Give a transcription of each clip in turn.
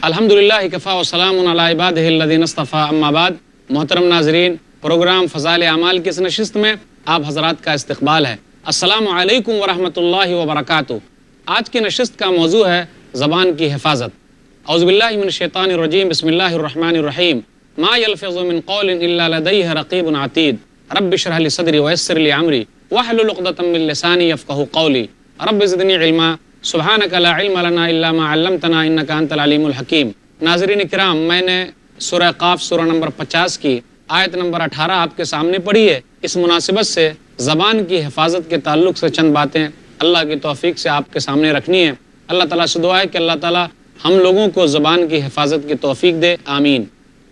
الحمدللہ کفا وسلام علی عبادہ الذین اصطفیٰ اما بعد۔ محترم ناظرین، پروگرام فضائل اعمال کی اس نشست میں آپ حضرات کا استقبال ہے۔ السلام علیکم ورحمۃ اللہ وبرکاتہ۔ آج کی نشست کا موضوع ہے زبان کی حفاظت۔ اعوذ باللہ من الشیطان الرجیم، بسم اللہ الرحمن الرحیم۔ ما یلفظ من قول الا لدیہ رقیب عتید، رب اشرح لی صدری ویسر لی امری واحلل عقدۃ من لسانی یفقہوا قولی، رب زدنی علما سبحانک لا علم لنا الا ما علمتنا انک انت العلیم الحکیم۔ ناظرین کرام، میں نے سورہ قاف سورہ نمبر 50 کی آیت نمبر 18 آپ کے سامنے پڑھی ہے۔ اس مناسبت سے زبان کی حفاظت کے تعلق سے چند باتیں اللہ کی توفیق سے آپ کے سامنے رکھنی ہے۔ اللہ تعالیٰ سے دعا ہے کہ اللہ تعالیٰ ہم لوگوں کو زبان کی حفاظت کی توفیق دے، آمین۔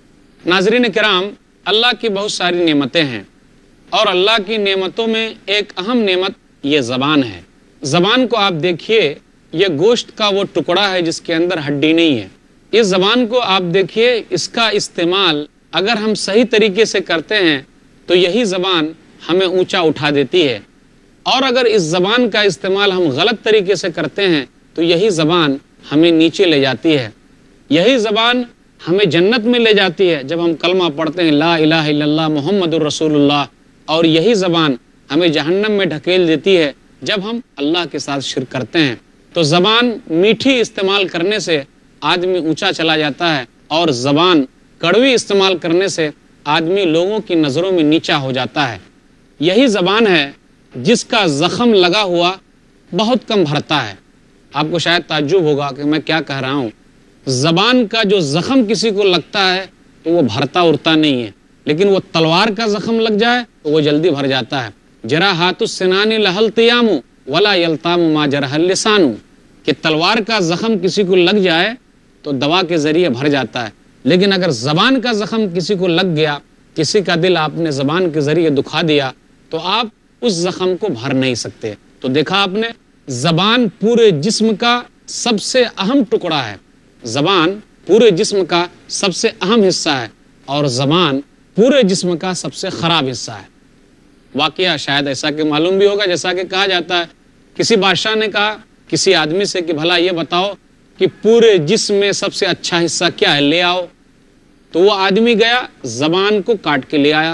ناظرین کرام، اللہ کی بہت ساری نعمتیں ہیں، اور اللہ کی نعمتوں میں ایک اہم نعمت یہ زبان ہے۔ زبان کو آپ دیکھیے، یہ گوشت کا وہ ٹکڑا ہے جس کے اندر ہڈی نہیں ہے۔ اس زبان کو آپ دیکھیے، اس کا استعمال اگر ہم صحیح طریقے سے کرتے ہیں تو یہی زبان ہمیں اونچا اٹھا دیتی ہے، اور اگر اس زبان کا استعمال ہم غلط طریقے سے کرتے ہیں تو یہی زبان ہمیں نیچے لے جاتی ہے۔ یہی زبان ہمیں جنت میں لے جاتی ہے جب ہم کلمہ پڑھتے ہیں لا الہ الا اللہ محمد الرسول اللہ، اور یہی زبان ہمیں جہنم میں ڈھکیل دیتی ہے جب ہم اللہ کے ساتھ شرک کرتے ہیں۔ تو زبان میٹھی استعمال کرنے سے آدمی اونچا چلا جاتا ہے، اور زبان کڑوی استعمال کرنے سے آدمی لوگوں کی نظروں میں نیچا ہو جاتا ہے۔ یہی زبان ہے جس کا زخم لگا ہوا بہت کم بھرتا ہے۔ آپ کو شاید تعجب ہوگا کہ میں کیا کہہ رہا ہوں۔ زبان کا جو زخم کسی کو لگتا ہے تو وہ بھرتا ارتا نہیں ہے، لیکن وہ تلوار کا زخم لگ جائے تو وہ جلدی بھر جاتا ہے۔ جراحات السنان لہا التیام ولا یلتام ما جرح اللسان، کہ تلوار کا زخم کسی کو لگ جائے تو دوا کے ذریعے بھر جاتا ہے، لیکن اگر زبان کا زخم کسی کو لگ گیا، کسی کا دل آپ نے زبان کے ذریعے دکھا دیا، تو آپ اس زخم کو بھر نہیں سکتے۔ تو دیکھا آپ نے، زبان پورے جسم کا سب سے اہم ٹکڑا ہے۔ زبان پورے جسم کا سب سے اہم حصہ ہے، اور زبان پورے جسم کا سب سے خراب حصہ ہے۔ واقعہ شاید ایسا کہ معلوم بھی ہوگا، جیسا کہ کہا جاتا ہے، کسی بادشاہ نے کہا کسی آدمی سے کہ بھلا یہ بتاؤ کہ پورے جسم میں سب سے اچھا حصہ کیا ہے، لے آؤ۔ تو وہ آدمی گیا، زبان کو کاٹ کے لے آیا۔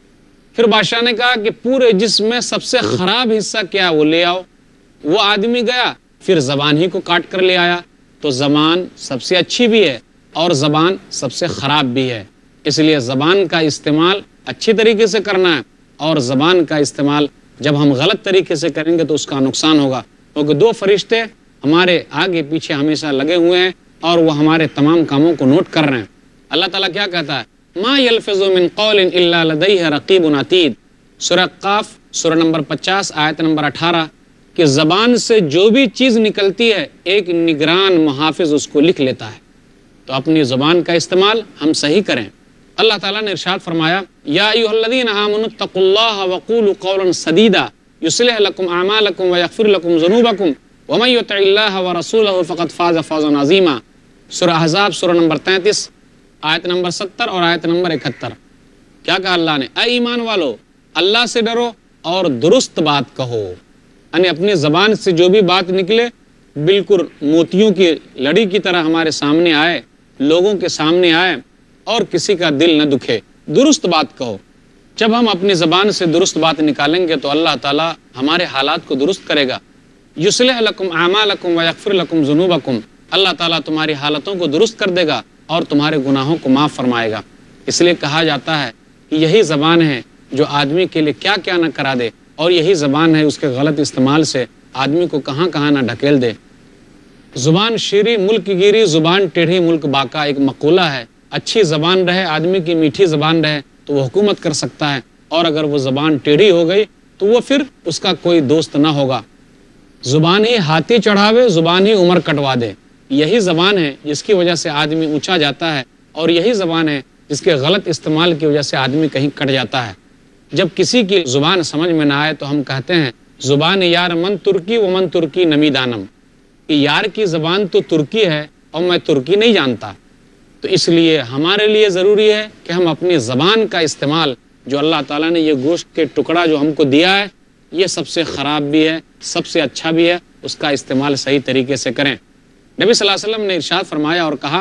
پھر بادشاہ نے کہا کہ پورے جسم میں سب سے خراب حصہ کیا ہے، وہ لے آؤ۔ وہ آدمی گیا، پھر زبان ہی کو کاٹ کر لے آیا۔ تو زبان سب سے اچھی بھی ہے اور زبان سب سے خراب بھی ہے، اس لیے زبان کا استعمال اچھی طریقے سے کرنا ہے، اور زبان کا استعمال جب ہم غلط طریقے سے کریں گے تو اس کا نقصان ہوگا، کیونکہ دو فرشتے ہمارے آگے پیچھے ہمیشہ لگے ہوئے ہیں، اور وہ ہمارے تمام کاموں کو نوٹ کر رہے ہیں۔ اللہ تعالیٰ کیا کہتا ہے؟ ما یلفظ من قول الا لدیہ رقیب عتید، سورہ قاف سورہ نمبر 50 آیت نمبر 18، کہ زبان سے جو بھی چیز نکلتی ہے ایک نگران محافظ اس کو لکھ لیتا ہے۔ تو اپنی زبان کا استعمال ہم صحیح کریں۔ اللہ تعالیٰ نے ارشاد فرمایا، یا ایھا الذین آمنوا اتقوا اللہ وقولوا قولا سدیدا یصلح لکم اعمالکم ویغفر لکم ذنوبکم ومن یطع اللہ ورسولہ فقد فاز فوزا عظیما، سورہ احزاب سورہ نمبر 33 آیت نمبر 70 اور آیت نمبر 71۔ کیا کہا اللہ نے؟ اے ایمان والو، اللہ سے ڈرو اور درست بات کہو، یعنی اپنی زبان سے جو بھی بات نکلے بالکل موتیوں کی لڑی کی طرح ہمارے سامنے آئے، لوگوں کے سامنے آئے، اور کسی کا دل نہ دکھے، درست بات کہو۔ جب ہم اپنی زبان سے درست بات نکالیں گے تو اللہ تعالیٰ ہمارے حالات کو درست کرے گا۔ یصلح لکم اعمالکم ویغفر لکم ذنوبکم، اللہ تعالیٰ تمہاری حالتوں کو درست کر دے گا اور تمہارے گناہوں کو معاف فرمائے گا۔ اس لیے کہا جاتا ہے کہ یہی زبان ہے جو آدمی کے لیے کیا کیا نہ کرا دے، اور یہی زبان ہے اس کے غلط استعمال سے آدمی کو کہاں کہاں نہ ڈھکیل دے۔ زبان شیریں ملک گیری، زبان ٹیڑھی ملک باقا، ایک مقولہ ہے۔ اچھی زبان رہے، آدمی کی میٹھی زبان رہے تو وہ حکومت کر سکتا ہے، اور اگر وہ زبان ٹیڑھی ہو گئی تو وہ پھر اس کا کوئی دوست نہ ہوگا۔ زبان ہی ہاتھی چڑھاوے، زبان ہی عمر کٹوا دے، یہی زبان ہے جس کی وجہ سے آدمی اونچا جاتا ہے، اور یہی زبان ہے جس کے غلط استعمال کی وجہ سے آدمی کہیں کٹ جاتا ہے۔ جب کسی کی زبان سمجھ میں نہ آئے تو ہم کہتے ہیں زبان یار من ترکی و من ترکی نمی دانم، کہ یار کی زبان تو ترکی ہے اور میں ترکی نہیں جانتا۔ تو اس لیے ہمارے لیے ضروری ہے کہ ہم اپنی زبان کا استعمال، جو اللہ تعالیٰ نے یہ گوشت کے ٹکڑا جو ہم کو دیا ہے، یہ سب سے خراب بھی ہے، سب سے اچھا بھی ہے، اس کا استعمال صحیح طریقے سے کریں۔ نبی صلی اللہ علیہ وسلم نے ارشاد فرمایا اور کہا،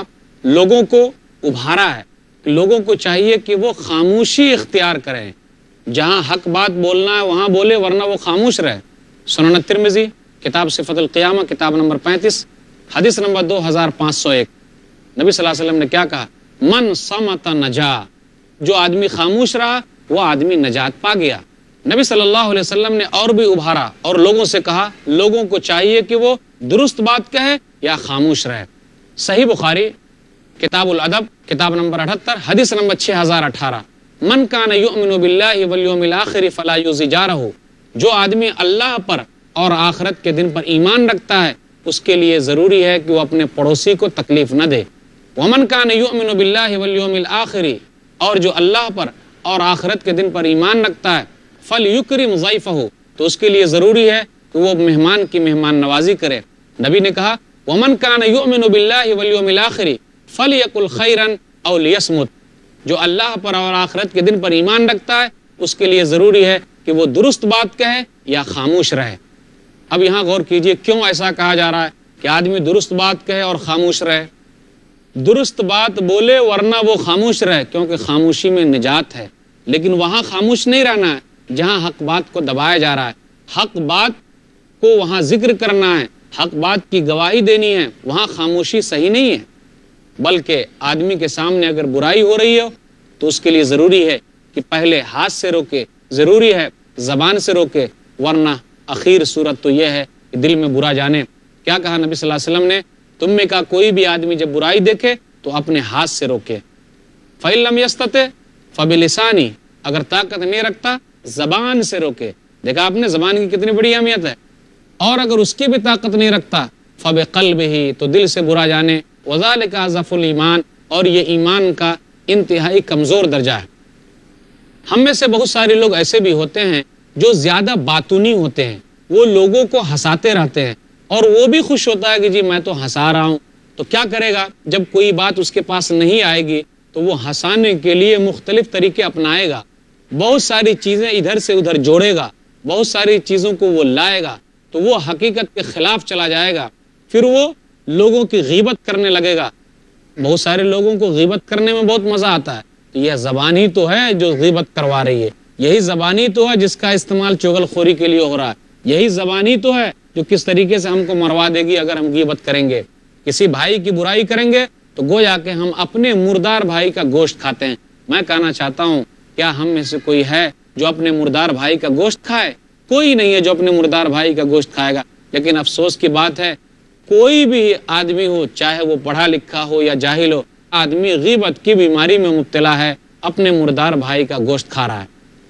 لوگوں کو ابھارا ہے، لوگوں کو چاہیے کہ وہ خاموشی اختیار کریں، جہاں حق بات بولنا ہے وہاں بولے، ورنہ وہ خاموش رہے۔ سنن ترمذی کتاب صفت القیامہ کتاب نمبر 35 حدیث نمبر 2501، نبی صلی اللہ علیہ وسلم نے کیا کہا؟ من صمت نجا، جو آدمی خاموش رہا وہ آدمی نجات پا گیا۔ نبی صلی اللہ علیہ وسلم نے اور بھی ابھارا اور لوگوں سے کہا لوگوں کو چاہیے کہ وہ درست بات کہے یا خاموش رہے۔ صحیح بخاری کتاب الادب کتاب نمبر 78 حدیث نمبر 6018، من کان یؤمن باللہ والیوم الآخر فلا یؤذی جارہ، جو آدمی اللہ پر اور آخرت کے دن پر ایمان رکھتا ہے اس کے لیے ضروری ہے کہ وہ اپنے پڑوسی کو تکلیف نہ دے۔ ومن کان یؤمن باللہ والیوم الآخر، اور جو اللہ پر اور آخرت کے دن پر ایمان رکھتا ہے، فلیکرم ضیفہ، تو اس کے لیے ضروری ہے کہ وہ مہمان کی مہمان نوازی کرے۔ نبی نے کہا ومن کان یؤمن باللہ والیوم الآخر فلیقل خیرا او لیصمت، جو اللہ پر اور آخرت کے دن پر ایمان رکھتا ہے اس کے لیے ضروری ہے کہ وہ درست بات کہے یا خاموش رہے۔ اب یہاں غور کیجئے کیوں ایسا کہا جا رہا ہے کہ آدمی درست بات کہے اور خاموش رہے؟ درست بات بولے ورنہ وہ خاموش رہے، کیونکہ خاموشی میں نجات ہے۔ لیکن وہاں خاموش نہیں رہنا ہے جہاں حق بات کو دبایا جا رہا ہے، حق بات کو وہاں ذکر کرنا ہے، حق بات کی گواہی دینی ہے، وہاں خاموشی صحیح نہیں ہے۔ بلکہ آدمی کے سامنے اگر برائی ہو رہی ہو تو اس کے لیے ضروری ہے کہ پہلے ہاتھ سے روکے، ضروری ہے زبان سے روکے، ورنہ اخیر صورت تو یہ ہے کہ دل میں برا جانے۔ کیا کہا نبی صلی اللہ علیہ وسلم نے؟ تم میں کا کوئی بھی آدمی جب برائی دیکھے تو اپنے ہاتھ سے روکے۔ فَإِن لَمْ يَسْتَطِعْ فَبِلِسَانِهِ، اگر طاقت نہیں رکھتا زبان سے روکے۔ دیکھا آپ نے زبان کی کتنی بڑی اہمیت ہے۔ اور اگر اس کی بھی طاقت نہیں رکھتا فَبِقَلْبِهِ، تو دل سے برا جانے۔ وَذَلِكَ أَضْعَفُ الْإِيمَانِ، اور یہ ایمان کا انتہائی کمزور درجہ ہے۔ ہم میں سے بہت سارے لوگ ایسے بھی ہوتے ہیں جو زیادہ باتونی ہوتے ہیں، وہ لوگوں کو ہنساتے رہتے ہیں اور وہ بھی خوش ہوتا ہے کہ جی میں تو ہنسا رہا ہوں۔ تو کیا کرے گا؟ جب کوئی بات اس کے پاس نہیں آئے گی تو وہ ہنسانے کے لیے مختلف طریقے اپنائے گا، بہت ساری چیزیں ادھر سے ادھر جوڑے گا، بہت ساری چیزوں کو وہ لائے گا، تو وہ حقیقت کے خلاف چلا جائے گا، پھر وہ لوگوں کی غیبت کرنے لگے گا۔ بہت سارے لوگوں کو غیبت کرنے میں بہت مزہ آتا ہے، تو یہ زبان ہی تو ہے جو غیبت کروا رہی ہے، یہی زبان ہی تو ہے جس کا استعمال چغل خوری کے لیے ہو رہا ہے، یہی زبان ہی تو ہے جو کس طریقے سے ہم کو مروا دے گی اگر ہم غیبت کریں گے۔ کسی بھائی کی برائی کریں گے تو گویا کہ ہم اپنے مردار بھائی کا گوشت کھاتے ہیں۔ میں کہنا چاہتا ہوں کیا ہم میں سے کوئی ہے جو اپنے مردار بھائی کا گوشت کھائے؟ کوئی نہیں ہے جو اپنے مردار بھائی کا گوشت کھائے گا۔ لیکن افسوس کی بات ہے کوئی بھی آدمی ہو، چاہے وہ پڑھا لکھا ہو یا جاہل ہو، آدمی غیبت کی بیماری میں مبتلا ہے، اپنے مردار بھائی کا گوشت کھا رہا ہے۔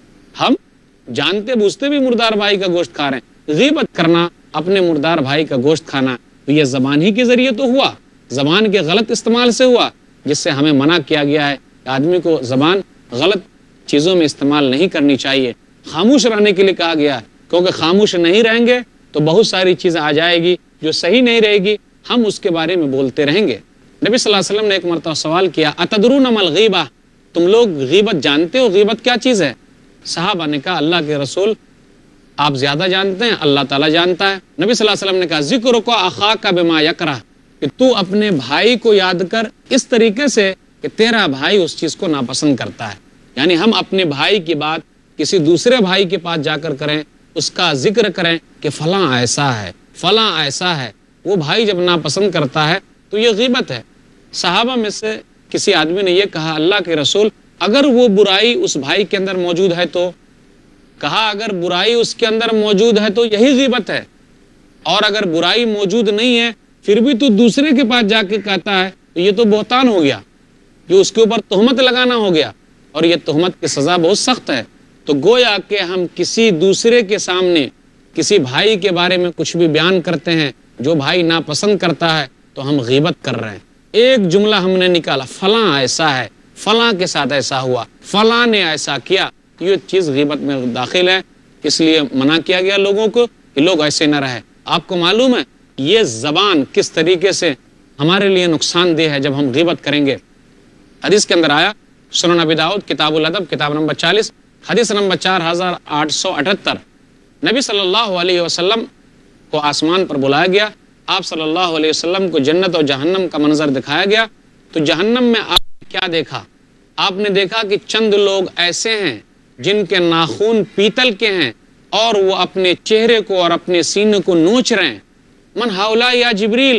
ہم جانتے بوجھتے بھی مردار بھائی کا گوشت کھا رہے ہیں۔ غیبت کرنا، اپنے مردار بھائی کا گوشت کھانا، تو یہ زبان ہی کے ذریعے تو ہوا، زبان کے غلط استعمال سے ہوا، جس سے ہمیں منع کیا گیا ہے کہ آدمی کو زبان غلط چیزوں میں استعمال نہیں کرنی چاہیے۔ خاموش رہنے کے لیے کہا گیا ہے، کیونکہ خاموش نہیں رہیں گے تو بہت ساری چیزیں آ جائے گی جو صحیح نہیں رہے گی، ہم اس کے بارے میں بولتے رہیں گے۔ نبی صلی اللہ علیہ وسلم نے ایک مرتبہ سوال کیا، اتدرون ما الغیبہ، تم لوگ غیبت جانتے ہو؟ غیبت کیا چیز ہے؟ صحابہ نے کہا اللہ کے رسول آپ زیادہ جانتے ہیں، اللہ تعالیٰ جانتا ہے۔ نبی صلی اللہ علیہ وسلم نے کہا ذکرک اخاک بما یکرہ، کہ تو اپنے بھائی کو یاد کر اس طریقے سے کہ تیرا بھائی اس چیز کو ناپسند کرتا ہے۔ یعنی ہم اپنے بھائی کی بات کسی دوسرے بھائی کے پاس جا کر کریں، اس کا ذکر کریں کہ فلاں ایسا ہے، فلاں ایسا ہے۔ وہ بھائی جب ناپسند کرتا ہے تو یہ غیبت ہے۔ صحابہ میں سے کسی آدمی نے یہ کہا اللہ کے رسول اگر وہ برائی اس بھائی کے اندر موجود ہے تو؟ کہا اگر برائی اس کے اندر موجود ہے تو یہی غیبت ہے، اور اگر برائی موجود نہیں ہے پھر بھی تو دوسرے کے پاس جا کے کہتا ہے تو یہ تو بہتان ہو گیا، یہ اس کے اوپر تہمت لگانا ہو گیا، اور یہ تہمت کی سزا بہت سخت ہے۔ تو گویا کہ ہم کسی دوسرے کے سامنے کسی بھائی کے بارے میں کچھ بھی بیان کرتے ہیں جو بھائی ناپسند کرتا ہے تو ہم غیبت کر رہے ہیں۔ ایک جملہ ہم نے نکالا فلاں ایسا ہے، فلاں کے ساتھ ایسا ہوا، فلاں نے ایسا کیا، یہ چیز غیبت میں داخل ہے۔ اس لیے منع کیا گیا لوگوں کو کہ لوگ ایسے نہ رہے۔ آپ کو معلوم ہے یہ زبان کس طریقے سے ہمارے لیے نقصان دہ ہے جب ہم غیبت کریں گے۔ حدیث کے اندر آیا سنن ابی داؤد کتاب الادب کتاب نمبر 40 حدیث نمبر 4878، نبی صلی اللہ علیہ وسلم کو آسمان پر بلایا گیا، آپ صلی اللہ علیہ وسلم کو جنت اور جہنم کا منظر دکھایا گیا، تو جہنم میں آپ نے کیا دیکھا؟ آپ نے دیکھا کہ چند لوگ ایسے ہیں جن کے ناخون پیتل کے ہیں اور وہ اپنے چہرے کو اور اپنے سینے کو نوچ رہے ہیں۔ من ہؤلاء یا جبریل،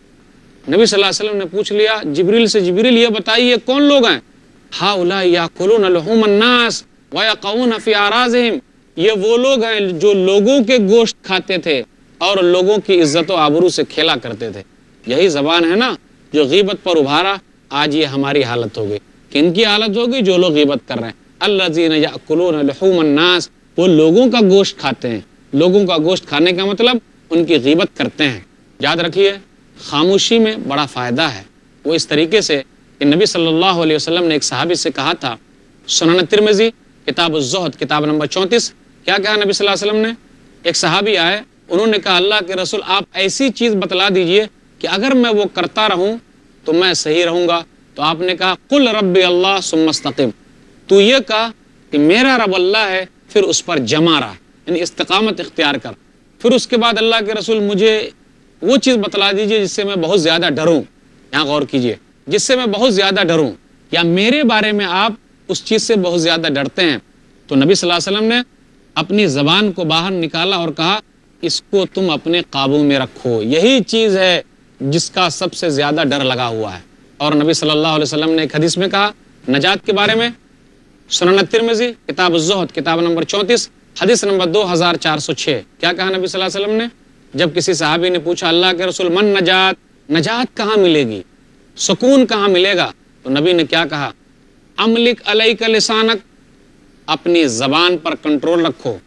نبی صلی اللہ علیہ وسلم نے پوچھ لیا جبریل سے، جبریل یہ بتائیے کون لوگ ہیں؟ ہؤلاء یاکلون لحوم الناس ویقعون فی اعراضہم، یہ وہ لوگ ہیں جو لوگوں کے گوشت کھاتے تھے اور لوگوں کی عزت و آبرو سے کھیلا کرتے تھے۔ یہی زبان ہے نا جو غیبت پر ابھارا۔ آج یہ ہماری حالت ہوگی، کن کی حالت ہوگی؟ جو لوگ غیبت کر رہے ہیں۔ الذین یاکلون لحوم الناس، وہ لوگوں کا گوشت کھاتے ہیں۔ لوگوں کا گوشت کھانے کا مطلب ان کی غیبت کرتے ہیں۔ یاد رکھیے خاموشی میں بڑا فائدہ ہے۔ وہ اس طریقے سے کہ نبی صلی اللہ علیہ وسلم نے ایک صحابی سے کہا تھا، سنن ترمذی کتاب الزہد کتاب نمبر 34، کیا کہا نبی صلی اللہ علیہ وسلم نے؟ ایک صحابی آئے، انہوں نے کہا اللہ کے رسول آپ ایسی چیز بتلا دیجئے کہ اگر میں وہ کرتا رہوں تو میں صحیح رہوں گا۔ تو آپ نے کہا قل ربی اللہ ثم استقم، تو یہ کہا کہ میرا رب اللہ ہے، پھر اس پر جمع رہا، یعنی استقامت اختیار کر۔ پھر اس کے بعد اللہ کے رسول مجھے وہ چیز بتلا دیجئے جس سے میں بہت زیادہ ڈروں۔ یہاں غور کیجئے، جس سے میں بہت زیادہ ڈروں، یا میرے بارے میں آپ اس چیز سے بہت زیادہ ڈرتے ہیں۔ تو نبی صلی اللہ علیہ وسلم نے اپنی زبان کو باہر نکالا اور کہا اس کو تم اپنے قابو میں رکھو، یہی چیز ہے جس کا سب سے زیادہ ڈر لگا ہوا ہے۔ اور نبی صلی اللہ علیہ وسلم نے ایک حدیث میں کہا نجات کے بارے میں، سنن ترمذی کتاب الزہد کتاب نمبر 34 حدیث نمبر 2406، کیا کہا نبی صلی اللہ علیہ وسلم نے؟ جب کسی صحابی نے پوچھا اللہ کے رسول من نجات، نجات کہاں ملے گی، سکون کہاں ملے گا؟ تو نبی نے کیا کہا؟ املک علیک لسانک، اپنی زبان پر کنٹرول رکھو،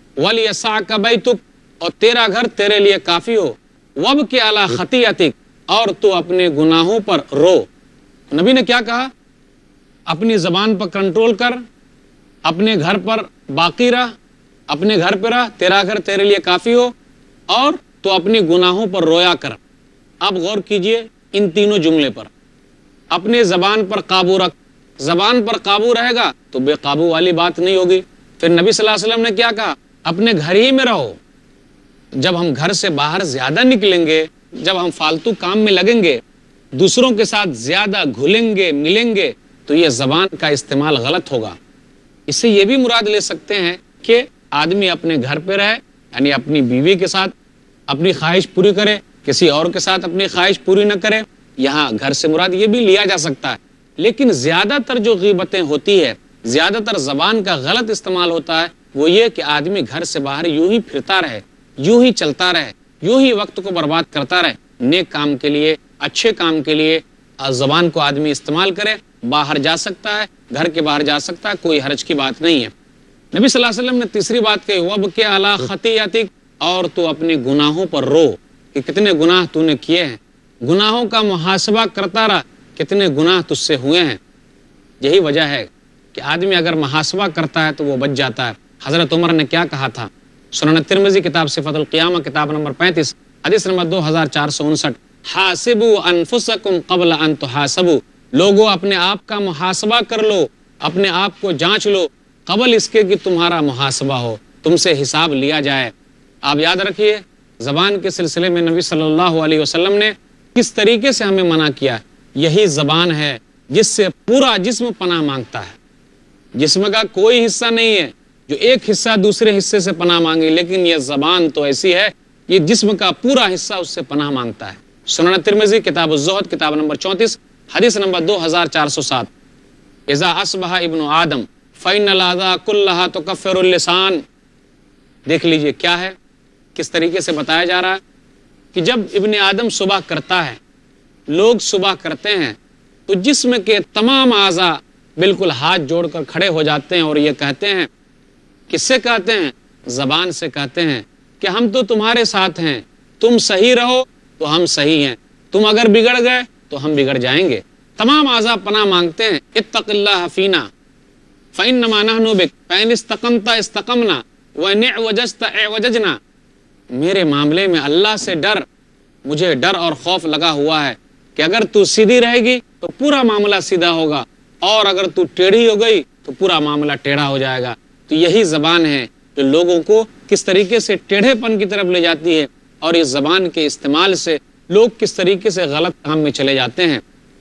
ولیسعک بیتک، اور تیرا گھر تیرے لیے کافی ہو، وابکی علی خطیئتک، اور تو اپنے گناہوں پر رو۔ نبی نے کیا کہا؟ اپنی زبان پر کنٹرول کر، اپنے گھر پر باقی رہ، اپنے گھر پہ رہ، تیرا گھر تیرے لیے کافی ہو، اور تو اپنے گناہوں پر رویا کر۔ اب غور کیجئے ان تینوں جملے پر، اپنے زبان پر قابو رکھ، زبان پر قابو رہے گا تو بے قابو والی بات نہیں ہوگی۔ پھر نبی صلی اللہ علیہ وسلم نے کیا کہا؟ اپنے گھر ہی میں رہو۔ جب ہم گھر سے باہر زیادہ نکلیں گے، جب ہم فالتو کام میں لگیں گے، دوسروں کے ساتھ زیادہ گھلیں گے ملیں گے، تو یہ زبان کا استعمال غلط ہوگا۔ اس سے یہ بھی مراد لے سکتے ہیں کہ آدمی اپنے گھر پہ رہے، یعنی اپنی بیوی کے ساتھ اپنی خواہش پوری کرے، کسی اور کے ساتھ اپنی خواہش پوری نہ کرے۔ یہاں گھر سے مراد یہ بھی لیا جا سکتا ہے، لیکن زیادہ تر جو غیبتیں ہوتی ہے، زیادہ تر زبان کا غلط استعمال ہوتا ہے، وہ یہ کہ آدمی گھر سے باہر یوں ہی پھرتا رہے، یوں ہی چلتا رہے، یوں ہی وقت کو برباد کرتا رہے۔ نیک کام کے لیے، اچھے کام کے لیے زبان کو آدمی استعمال کرے، باہر جا سکتا ہے، گھر کے باہر جا سکتا ہے، کوئی حرج کی بات نہیں ہے۔ نبی صلی اللہ علیہ وسلم نے تیسری بات کہی وابکی علی خطیئتک، اور تو اپنے گناہوں پر رو کہ کتنے گناہ تو نے کیے ہیں، گناہوں کا محاسبہ کرتا رہا، کتنے گناہ تجھ سے ہوئے ہیں۔ یہی وجہ ہے کہ آدمی اگر محاسبہ کرتا ہے تو وہ بچ جاتا ہے۔ حضرت عمر نے کیا کہا تھا؟ سنن ترمذی کتاب صفت القیامہ کتاب نمبر 35 حدیث نمبر 2459، حاسبوا انفسکم قبل ان تحاسبوا، لوگوں اپنے آپ کا محاسبہ کر لو، اپنے آپ کو جانچ لو قبل اس کے کہ تمہارا محاسبہ ہو، تم سے حساب لیا جائے۔ آپ یاد رکھیے زبان کے سلسلے میں نبی صلی اللہ علیہ وسلم نے کس طریقے سے ہمیں منع کیا۔ یہی زبان ہے جس سے پورا جسم پناہ مانگتا ہے۔ جسم کا کوئی حصہ نہیں ہے جو ایک حصہ دوسرے حصے سے پناہ مانگے، لیکن یہ زبان تو ایسی ہے یہ جسم کا پورا حصہ اس سے پناہ مانگتا ہے۔ سنن ترمذی کتاب الزہد کتاب نمبر 34 حدیث نمبر 2407، اذا اصبح ابن آدم فإن الأعضاء كلها تكفر اللسان۔ دیکھ لیجئے کیا ہے، کس طریقے سے بتایا جا رہا ہے کہ جب ابن آدم صبح کرتا ہے، لوگ صبح کرتے ہیں تو جسم کے تمام اعضاء بالکل ہاتھ جوڑ کر کھڑے ہو جاتے ہیں اور یہ کہتے ہیں، کس سے کہتے ہیں؟ زبان سے کہتے ہیں کہ ہم تو تمہارے ساتھ ہیں، تم صحیح رہو تو ہم صحیح ہیں، تم اگر بگڑ گئے تو ہم بگڑ جائیں گے۔ تمام اعضاء پناہ مانگتے ہیں، اتق اللہ فینا فإنما نحن بک فإن استقمت استقمنا وإن اعوججت اعوججنا، میرے معاملے میں اللہ سے ڈر، مجھے ڈر اور خوف لگا ہوا ہے کہ اگر تو سیدھی رہے گی تو پورا معاملہ سیدھا ہوگا، اور اگر تو ٹیڑھی ہو گئی تو پورا معاملہ ٹیڑھا ہو جائے گا۔ تو یہی زبان ہے جو لوگوں کو کس طریقے سے ٹیڑھے پن کی طرف لے جاتی ہے، اور اس زبان کے استعمال سے لوگ کس طریقے سے غلط کام میں چلے جاتے ہیں۔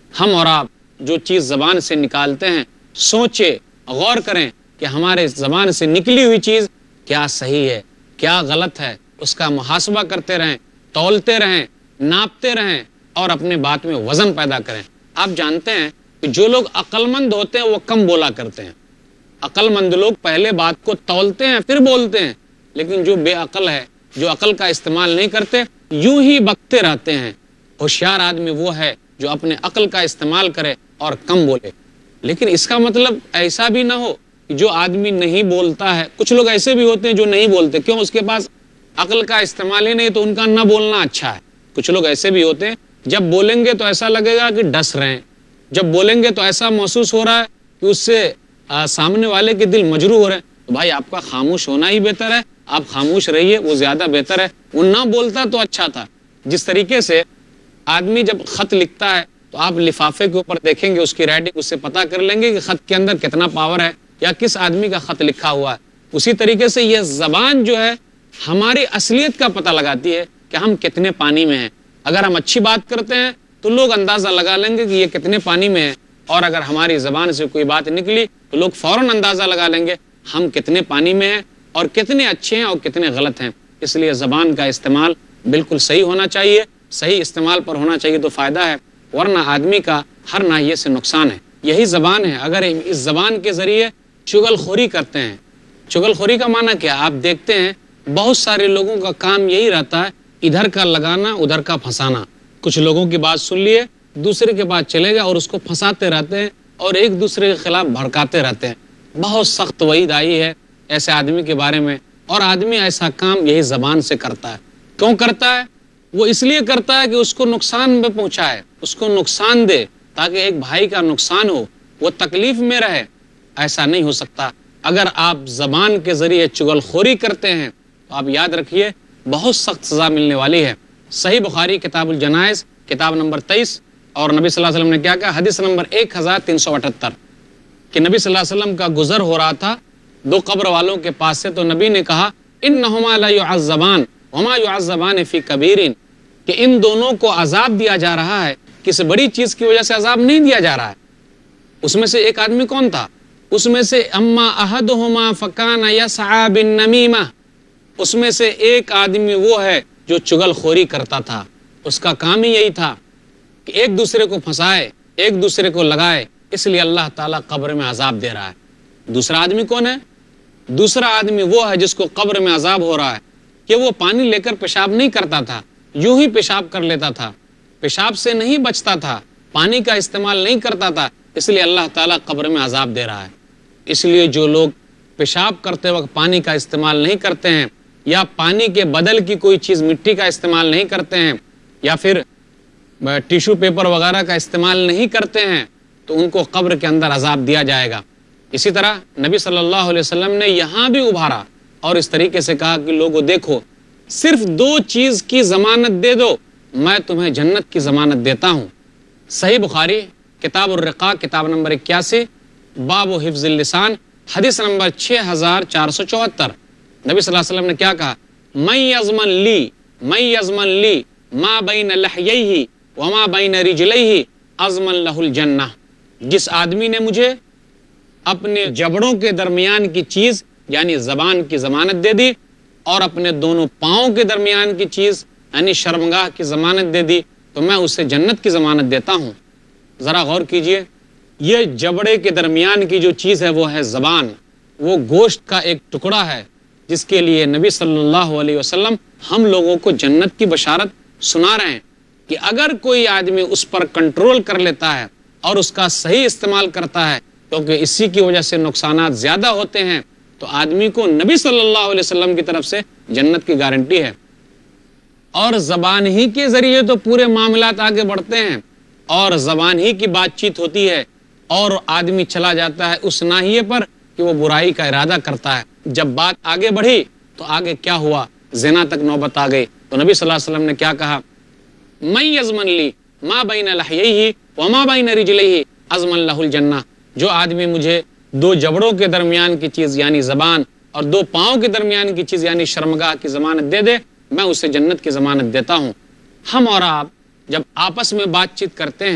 ہم اور آپ جو چیز زبان سے نکالتے ہیں سوچے، غور کریں کہ ہمارے زبان سے نکلی ہوئی چیز کیا صحیح ہے، کیا غلط ہے، اس کا محاسبہ کرتے رہیں، تولتے رہیں، ناپتے رہیں اور اپنے بات میں وزن پیدا کریں۔ آپ جانتے ہیں کہ جو لوگ عقل مند ہوتے ہیں وہ کم بولا کرتے ہیں۔ عقل مند لوگ پہلے بات کو تولتے ہیں پھر بولتے ہیں، لیکن جو بے عقل ہے، جو عقل کا استعمال نہیں کرتے، یوں ہی بکتے رہتے ہیں۔ ہوشیار آدمی وہ ہے جو اپنے عقل کا استعمال کرے اور کم بولے۔ لیکن اس کا مطلب ایسا بھی نہ ہو کہ جو آدمی نہیں بولتا ہے، کچھ لوگ ایسے بھی ہوتے ہیں جو نہیں بولتے، کیوں؟ اس کے پاس عقل کا استعمال ہی نہیں، تو ان کا نہ بولنا اچھا ہے۔ کچھ لوگ ایسے بھی ہوتے ہیں جب بولیں گے تو ایسا لگے گا کہ ڈس رہے ہیں، جب بولیں گے تو ایسا محسوس ہو رہا ہے کہ اس سے سامنے والے کے دل مجروح ہو رہے ہیں۔ تو بھائی آپ کا خاموش ہونا ہی بہتر ہے، آپ خاموش رہیے، وہ زیادہ بہتر ہے۔ وہ نہ بولتا تو اچھا تھا۔ جس طریقے سے آدمی جب خط لکھتا ہے تو آپ لفافے کے اوپر دیکھیں گے اس کی رائٹنگ، اس سے پتہ کر لیں گے کہ خط کے اندر کتنا پاور ہے یا کس آدمی کا خط لکھا ہوا ہے۔ اسی طریقے سے یہ زبان جو ہے ہماری اصلیت کا پتہ لگاتی ہے کہ ہم کتنے پانی میں ہیں۔ اگر ہم اچھی بات کرتے ہیں تو لوگ اندازہ لگا لیں گے کہ یہ کتنے پانی میں ہے، اور اگر ہماری زبان سے کوئی بات نکلی تو لوگ فوراً اندازہ لگا لیں گے ہم کتنے پانی میں ہیں اور کتنے اچھے ہیں اور کتنے غلط ہیں۔ اس لیے زبان کا استعمال بالکل صحیح ہونا چاہیے، صحیح استعمال پر ہونا چاہیے تو فائدہ ہے، ورنہ آدمی کا ہر ناحیے سے نقصان ہے۔ یہی زبان ہے، اگر اس زبان کے ذریعے چغل خوری کرتے ہیں۔ چغل خوری کا معنی کیا؟ آپ دیکھتے ہیں بہت سارے لوگوں کا کام یہی رہتا ہے، ادھر کا لگانا ادھر کا پھنسانا۔ کچھ لوگوں کی بات سن لیے، دوسرے کے پاس چلے گا اور اس کو پھنساتے رہتے ہیں اور ایک دوسرے کے خلاف بھڑکاتے رہتے ہیں۔ بہت سخت وعید آئی ہے ایسے آدمی کے بارے میں، اور آدمی ایسا کام یہی زبان سے کرتا ہے۔ کیوں کرتا ہے؟ وہ اس لیے کرتا ہے کہ اس کو نقصان میں پہنچائے، اس کو نقصان دے، تاکہ ایک بھائی کا نقصان ہو، وہ تکلیف میں رہے۔ ایسا نہیں ہو سکتا۔ اگر آپ زبان کے ذریعے چغل خوری کرتے ہیں تو آپ یاد رکھیے بہت سخت سزا ملنے والی ہے۔ صحیح بخاری کتاب الجنائز کتاب نمبر 23، اور نبی صلی اللہ علیہ وسلم نے کیا کہا؟ حدیث نمبر 1378 کہ نبی صلی اللہ علیہ وسلم کا گزر ہو رہا تھا دو قبر والوں کے پاس سے، تو نبی نے کہا انہما لا يعذبان وما يعذبان فی کبیر، کہ ان دونوں کو عذاب دیا جا رہا ہے، کسی بڑی چیز کی وجہ سے عذاب نہیں دیا جا رہا ہے۔ اس میں سے ایک آدمی کون تھا؟ اس میں سے اما احدہما فکان یسعى بالنمیمہ، اس میں سے ایک آدمی وہ ہے جو چغل خوری کرتا تھا، اس کا کام ہی یہی تھا کہ ایک دوسرے کو پھنسائے، ایک دوسرے کو لگائے، اس لیے اللہ تعالیٰ قبر میں عذاب دے رہا ہے۔ دوسرا آدمی کون ہے؟ دوسرا آدمی وہ ہے جس کو قبر میں عذاب ہو رہا ہے کہ وہ پانی لے کر پیشاب نہیں کرتا تھا، یوں ہی پیشاب کر لیتا تھا، پیشاب سے نہیں بچتا تھا، پانی کا استعمال نہیں کرتا تھا، اس لیے اللہ تعالیٰ قبر میں عذاب دے رہا ہے۔ اس لیے جو لوگ پیشاب کرتے وقت پانی کا استعمال نہیں کرتے ہیں، یا پانی کے بدل کی کوئی چیز مٹی کا استعمال نہیں کرتے ہیں، یا پھر ٹیشو پیپر وغیرہ کا استعمال نہیں کرتے ہیں، تو ان کو قبر کے اندر عذاب دیا جائے گا۔ اسی طرح نبی صلی اللہ علیہ وسلم نے یہاں بھی ابھارا اور اس طریقے سے کہا کہ لوگوں دیکھو، صرف دو چیز کی ضمانت دے دو، میں تمہیں جنت کی ضمانت دیتا ہوں۔ صحیح بخاری کتاب الرقاق کتاب نمبر 81 باب حفظ اللسان حدیث نمبر 6474، نبی صلی اللہ علیہ وسلم نے کیا کہا؟ من یضمن لی ما بین لحییہ وما بین رجلیہ اضمن لہ الجنہ، جس آدمی نے مجھے اپنے جبڑوں کے درمیان کی چیز یعنی زبان کی ضمانت دے دی، اور اپنے دونوں پاؤں کے درمیان کی چیز یعنی شرمگاہ کی ضمانت دے دی، تو میں اسے جنت کی ضمانت دیتا ہوں۔ ذرا غور کیجئے، یہ جبڑے کے درمیان کی جو چیز ہے وہ ہے زبان، وہ گوشت کا ایک ٹکڑا ہے جس کے لیے نبی صلی اللہ علیہ وسلم ہم لوگوں کو جنت کی بشارت سنا رہے ہیں کہ اگر کوئی آدمی اس پر کنٹرول کر لیتا ہے اور اس کا صحیح استعمال کرتا ہے، کیونکہ اسی کی وجہ سے نقصانات زیادہ ہوتے ہیں، تو آدمی کو نبی صلی اللہ علیہ وسلم کی طرف سے جنت کی گارنٹی ہے۔ اور زبان ہی کے ذریعے تو پورے معاملات آگے بڑھتے ہیں، اور زبان ہی کی بات چیت ہوتی ہے، اور آدمی چلا جاتا ہے اس ناحیے پر کہ وہ برائی کا ارادہ کرتا ہے۔ جب بات آگے بڑھی تو آگے کیا ہوا؟ زنا تک نوبت آ گئی۔ تو نبی صلی اللہ علیہ وسلم نے کیا کہا؟ من یضمن لی ما بین لحییہ وما بین رجلیہ اضمن لہ الجنہ، جو آدمی مجھے دو جبڑوں کے درمیان کی چیز یعنی زبان اور دو پاؤں کے درمیان کی چیز یعنی شرمگاہ کی ضمانت دے دے، میں اسے جنت کی ضمانت دیتا ہوں۔ ہم اور آپ جب آپس میں بات چیت کرتے ہیں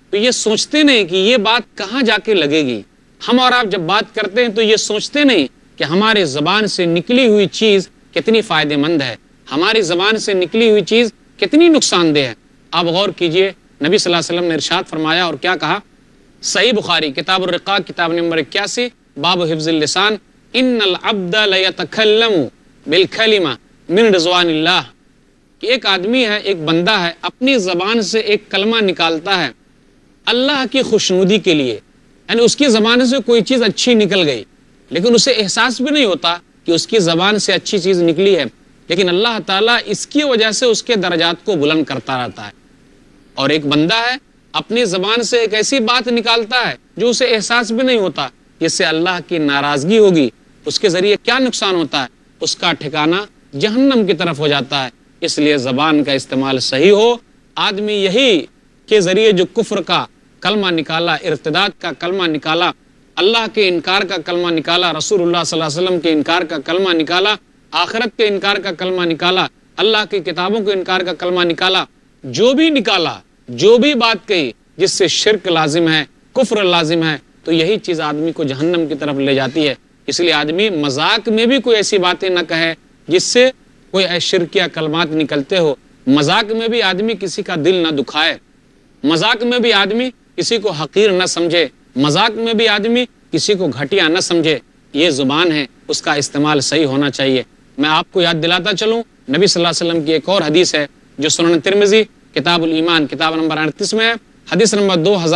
تو یہ سوچتے نہیں کہ یہ بات کہاں جا کے لگے گی. ہم اور آپ جب بات کرتے ہیں تو یہ سوچتے نہیں کہ ہمارے زبان سے نکلی ہوئی چیز کتنی فائدہ مند ہے، ہماری زبان سے نکلی ہوئی چیز کتنی نقصان دہ ہے. آپ غور کیجئے، نبی صلی اللہ علیہ وسلم نے ارشاد فرمایا اور کیا کہا؟ صحیح بخاری کتاب الرقاق کتاب نمبر 81 باب حفظ اللسان، ان العبد لیتکلم بالکلمہ من رضوان اللہ، کہ ایک آدمی ہے، ایک بندہ ہے، اپنی زبان سے ایک کلمہ نکالتا ہے اللہ کی خوشنودی کے لیے، یعنی اس کی زبان سے کوئی چیز اچھی نکل گئی لیکن اسے احساس بھی نہیں ہوتا کہ اس کی زبان سے اچھی چیز نکلی ہے، لیکن اللہ تعالیٰ اس کی وجہ سے اس کے درجات کو بلند کرتا رہتا ہے. اور ایک بندہ ہے اپنی زبان سے ایک ایسی بات نکالتا ہے جو اسے احساس بھی نہیں ہوتا، جس سے اللہ کی ناراضگی ہوگی، اس کے ذریعے کیا نقصان ہوتا ہے، اس کا ٹھکانہ جہنم کی طرف ہو جاتا ہے. اس لیے زبان کا استعمال صحیح ہو. آدمی یہی کے ذریعے جو کفر کا کلمہ نکالا، ارتداد کا کلمہ نکالا، اللہ کے انکار کا کلمہ نکالا، رسول اللہ صلی اللہ علیہ وسلم کے انکار کا کلمہ نکالا، آخرت کے انکار کا کلمہ نکالا، اللہ کی کتابوں کے انکار کا کلمہ نکالا، جو بھی نکالا، جو بھی بات کہی جس سے شرک لازم ہے، کفر لازم ہے، تو یہی چیز آدمی کو جہنم کی طرف لے جاتی ہے. اس لیے آدمی مذاق میں بھی کوئی ایسی باتیں نہ کہے جس سے کوئی شرکیہ کلمات نکلتے ہو. مذاق میں بھی آدمی کسی کا دل نہ دکھائے، مذاق میں بھی آدمی کسی کو حقیر نہ سمجھے، مذاق میں بھی آدمی کسی کو گھٹیا نہ سمجھے. یہ زبان ہے، اس کا استعمال صحیح ہونا چاہیے. میں آپ کو یاد دلاتا چلوں، نبی صلی اللہ علیہ وسلم کی ایک اور حدیث ہے جو سنن ترمذی کتاب الایمان کتاب نمبر 38 میں ہے، حدیث نمبر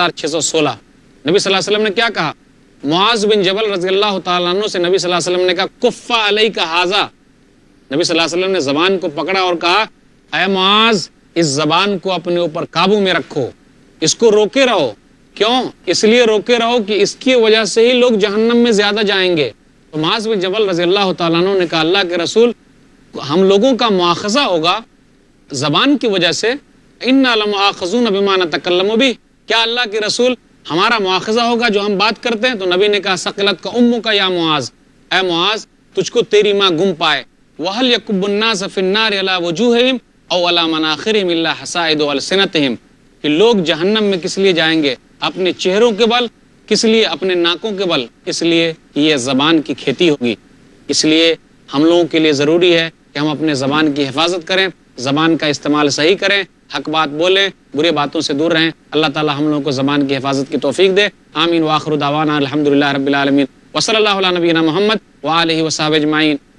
2616. نبی صلی اللہ علیہ وسلم نے کیا کہا؟ معاذ بن جبل رضی اللہ تعالیٰ عنہ سے نبی صلی اللہ علیہ وسلم نے کہا کفا علیک ھذا. نبی صلی اللہ علیہ وسلم نے زبان کو پکڑا اور کہا اے معاذ، اس زبان کو اپنے اوپر قابو میں رکھو، اس کو روکے رہو. کیوں؟ اس لیے روکے رہو کہ اس کی وجہ سے ہی لوگ جہنم میں زیادہ جائیں گے. تو معاذ بن جبل رضی اللہ تعالیٰ عنہ نے کہا اللہ کے رسول، ہم لوگوں کا مواخذہ ہوگا زبان کی وجہ سے، انا لمؤاخذون بما نتکلم بہ، کیا اللہ کے رسول ہمارا مواخذہ ہوگا جو ہم بات کرتے ہیں؟ تو نبی نے کہا ثقلت کا امک یا معاذ، اے معاذ تجھ کو تیری ماں گم پائے. وہل یکب الناس فی النار علی وجوہہم او علی مناخرہم الا حصائد السنتہم، کہ لوگ جہنم میں کس لیے جائیں گے؟ اپنے چہروں کے بل. کس لیے؟ اپنے ناکوں کے بل. اس لیے یہ زبان کی کھیتی ہوگی. اس لیے ہم لوگوں کے لیے ضروری ہے کہ ہم اپنے زبان کی حفاظت کریں، زبان کا استعمال صحیح کریں، حق بات بولیں، برے باتوں سے دور رہیں. اللہ تعالی ہم لوگوں کو زبان کی حفاظت کی توفیق دے. آمین. وآخر دعوانا الحمدللہ رب العالمین. وصلی اللہ علی نبینا محمد وآلہ وصحبہ اجمعین.